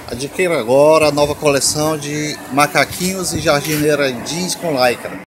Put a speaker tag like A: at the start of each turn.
A: Adquira agora a nova coleção de macaquinhos e jardineira jeans com lycra.